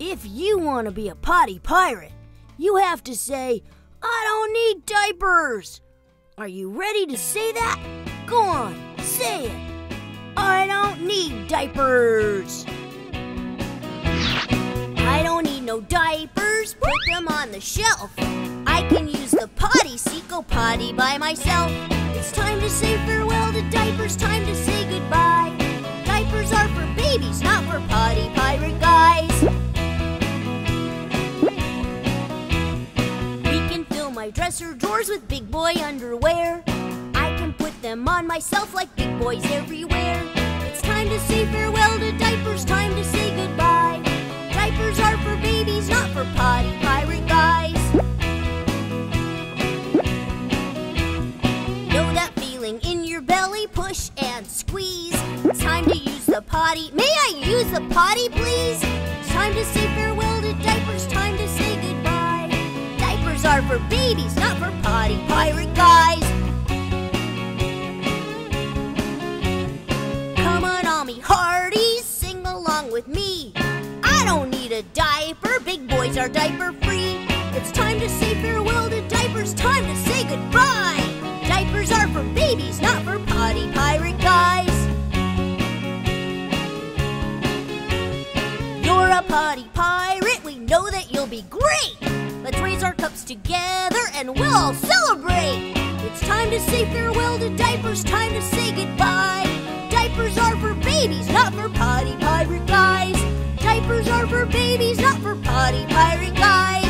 If you want to be a potty pirate, you have to say, "I don't need diapers." Are you ready to say that? Go on, say it. I don't need diapers. I don't need no diapers, put them on the shelf. I can use the potty seat, go potty by myself. It's time to say farewell to diapers, time to say goodbye. Diapers are for babies, not for potty pirate guys. We can fill my dresser drawers with big boy underwear. I can put them on myself like big boys everywhere. It's time to say farewell to diapers, time to say goodbye. Diapers are for babies, not for potty pirate guys. Know that feeling in your belly? Push and squeeze. It's time to use the potty. May I use the potty, please? It's time to say farewell to diapers, time to say goodbye. Diapers are for babies, not for potty pirate guys. Come on, all me hearties, sing along with me. I don't need a diaper, big boys are diaper free. It's time to say farewell to diapers, time to say goodbye. Diapers are for babies, not for potty pirate guys. You're a potty pirate, we know that you'll be great. Let's raise our cups together and we'll all celebrate. It's time to say farewell to diapers, time to say goodbye. Diapers are for babies, not for potty pirate guys. Diapers are for babies, not for potty pirate guys.